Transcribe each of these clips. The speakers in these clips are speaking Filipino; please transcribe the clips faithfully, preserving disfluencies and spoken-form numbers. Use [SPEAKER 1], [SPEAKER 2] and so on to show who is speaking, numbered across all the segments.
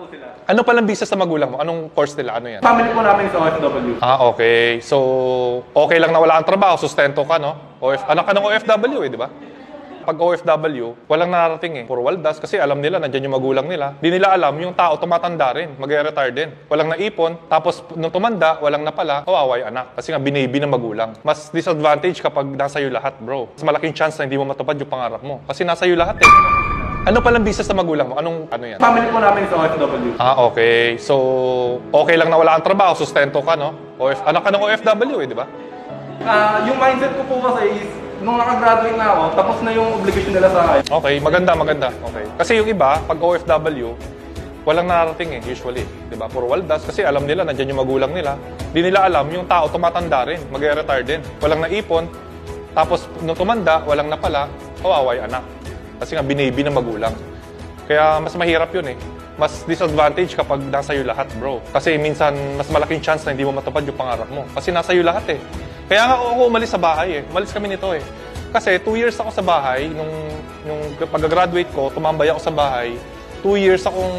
[SPEAKER 1] po sila.
[SPEAKER 2] Ano palang business na magulang mo? Anong course nila? Ano yan?
[SPEAKER 1] Family po namin sa O F W.
[SPEAKER 2] Ah, okay. So, okay lang na wala kang trabaho, sustento ka, no? O F, anak ka ng O F W eh, di ba? Pag O F W, walang nararating eh. Puro waldas kasi alam nila, nandiyan yung magulang nila. Di nila alam, yung tao tumatanda rin, mag-retire din. Walang naipon, tapos nung tumanda, walang napala, kawawa yung anak. Kasi nga, binaby ng magulang. Mas disadvantage kapag nasa iyo lahat, bro. Mas malaking chance na hindi mo matupad yung pangarap mo. Kasi nasa iyo lahat eh. Ano palang business na magulang mo? Anong ano yan?
[SPEAKER 1] Family po namin sa O F W.
[SPEAKER 2] Ah, okay. So, okay lang na wala kang trabaho, sustento ka, no? O F, anak ka ng O F W eh, di ba?
[SPEAKER 1] Ah, yung mindset ko po kasi is, nung nakagraduate na ako, tapos na yung obligation nila sa akin.
[SPEAKER 2] Okay, maganda, maganda. Okay. Kasi yung iba, pag O F W, walang nararating eh, usually. Diba? Puro waldas. Kasi alam nila, nandiyan yung magulang nila. Di nila alam, yung tao tumatanda rin, mag-retire din. Walang naipon. Tapos, nung tumanda, walang napala, kawawa yung anak. Kasi nga, binaby ng magulang. Kaya, mas mahirap yun eh. Mas disadvantage kapag nasa iyo lahat, bro. Kasi minsan, mas malaking chance na hindi mo matupad yung pangarap mo. Kasi nasa iyo lahat eh. Kaya nga ako umalis sa bahay eh. Umalis kami nito eh. Kasi two years ako sa bahay. Nung, nung pag-graduate ko, tumambay ako sa bahay. Two years akong...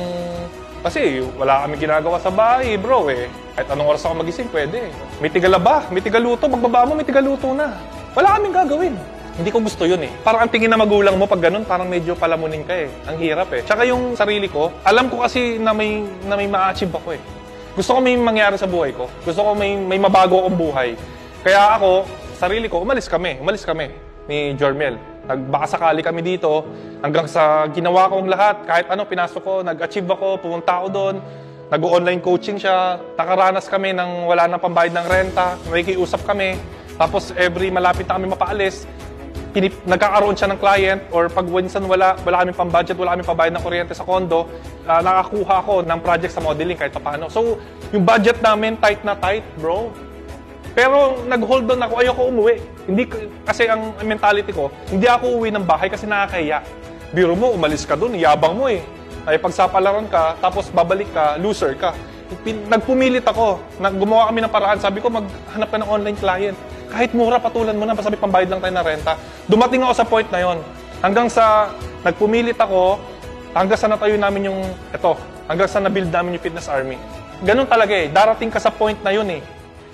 [SPEAKER 2] Kasi wala kami ginagawa sa bahay, bro eh. Kahit anong oras ako magising, pwede. May tigalaba, may tigaluto. Pagbaba mo, may tigaluto na. Wala kaming gagawin. Hindi ko gusto yun eh. Parang ang tingin na magulang mo pag ganun, parang medyo palamunin ka eh. Ang hirap eh. Tsaka yung sarili ko, alam ko kasi na may, na may ma-achieve ako eh. Gusto ko may mangyari sa buhay ko. Gusto ko may, may mabago akong buhay. Kaya ako, sarili ko, umalis kami. Umalis kami ni Jormel. Nagbakasakali kami dito hanggang sa ginawa kong lahat. Kahit ano, pinasok ko, nag-achieve ako, pumunta ako doon. Nag-online coaching siya. Nakaranas kami ng wala nang pambayad ng renta. Nakikiusap kami. Tapos every malapit na kami mapaalis, pinip, nagkakaroon siya ng client or pag minsan wala, wala kaming pang-budget, wala kaming pambayad ng kuryente sa condo, uh, nakakuha ako ng project sa modeling kahit paano. So, yung budget namin tight na tight, bro. Pero nag-hold on ako, ayoko umuwi. Hindi, kasi ang mentality ko, hindi ako uwi ng bahay kasi nakakahiya. Biro mo, umalis ka dun, yabang mo eh. Ay pagsapalaran ka, tapos babalik ka, loser ka. Nagpumilit ako, gumawa kami ng paraan. Sabi ko, maghanap ka ng online client. Kahit mura, patulan mo na, basta may pambayad lang tayo ng renta. Dumating ako sa point na yon. Hanggang sa nagpumilit ako, hanggang sa natayo namin yung, eto, hanggang sa nabuild namin yung Fitness Army. Ganun talaga eh, darating ka sa point na yun eh.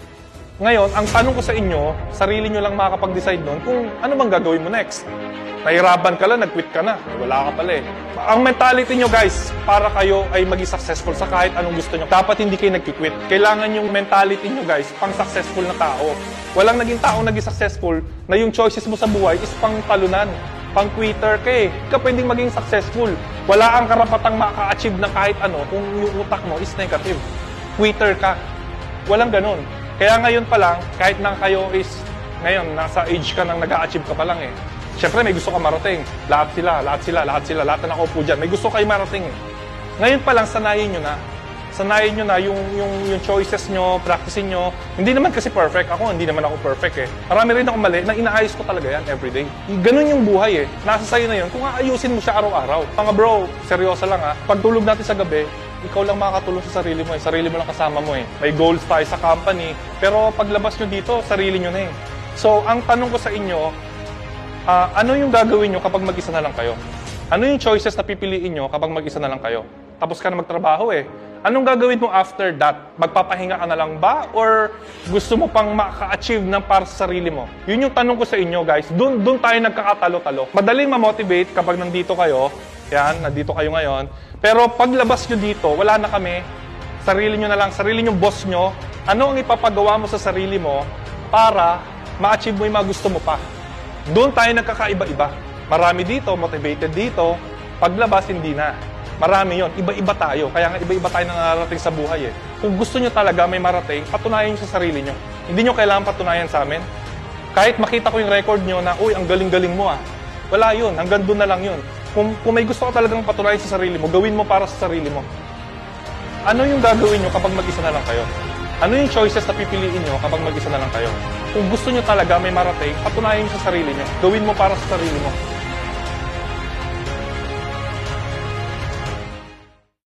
[SPEAKER 2] Ngayon, ang tanong ko sa inyo, sarili nyo lang makakapag-decide nun kung ano bang gagawin mo next. Nahirapan ka lang, nag-quit ka na. Wala ka pala eh. Ang mentality nyo guys, para kayo ay maging successful sa kahit anong gusto nyo. Dapat hindi kayo nag-quit. Kailangan yung mentality nyo guys, pang successful na tao. Walang naging tao naging successful na yung choices mo sa buhay is pang talunan. Pang quitter ka eh. Hindi ka pwedeng maging successful. Wala kang karapatang maka-achieve ng kahit ano kung yung utak mo is negative. Quitter ka. Walang ganun. Kaya ngayon pa lang, kahit na kayo is, ngayon, nasa age ka nang nag-a-achieve ka pa lang eh. Siyempre, may gusto ka marating. Lahat sila, lahat sila, lahat sila, lahat na nakaupo dyan. May gusto kayo marating eh. Ngayon pa lang, sanayin nyo na. Sanayin nyo na yung, yung, yung choices nyo, practicing nyo. Hindi naman kasi perfect. Ako, hindi naman ako perfect eh. Marami rin ako mali na inaayos ko talaga yan everyday. Ganun yung buhay eh. Nasa sayo na yun kung aayusin mo siya araw-araw. Mga bro, seryoso lang ha. Pagtulog natin sa gabi, ikaw lang makakatulong sa sarili mo eh. Sarili mo lang kasama mo eh. May goals tayo sa company. Pero paglabas nyo dito, sarili nyo na eh. So, ang tanong ko sa inyo, uh, ano yung gagawin nyo kapag mag-isa na lang kayo? Ano yung choices na pipiliin nyo kapag mag-isa na lang kayo? Tapos ka na magtrabaho eh. Anong gagawin mo after that? Magpapahinga ka na lang ba? Or gusto mo pang maka-achieve ng para sa sarili mo? Yun yung tanong ko sa inyo guys. Doon doon tayo nagkakatalo-talo. Madaling ma-motivate kapag nandito kayo. Yan, nandito kayo ngayon. Pero paglabas nyo dito, wala na kami. Sarili nyo na lang, sarili nyo boss nyo. Ano ang ipapagawa mo sa sarili mo para ma-achieve mo yung mga gusto mo pa? Doon tayo nagkakaiba-iba. Marami dito, motivated dito. Paglabas, hindi na. Marami yon, iba-iba tayo. Kaya nga iba-iba tayo nangangaroting sa buhay eh. Kung gusto nyo talaga may marating, patunayan nyo sa sarili nyo. Hindi nyo kailangan patunayan sa amin. Kahit makita ko yung record nyo na, uy, ang galing-galing mo ah. Wala yun, hanggang doon na lang yun. Kung, kung may gusto ka talagang patunayan sa sarili mo, gawin mo para sa sarili mo. Ano yung gagawin nyo kapag mag-isa na lang kayo? Ano yung choices na pipiliin nyo kapag mag-isa na lang kayo? Kung gusto nyo talaga may marating, patunayan nyo sa sarili nyo. Gawin mo para sa sarili mo.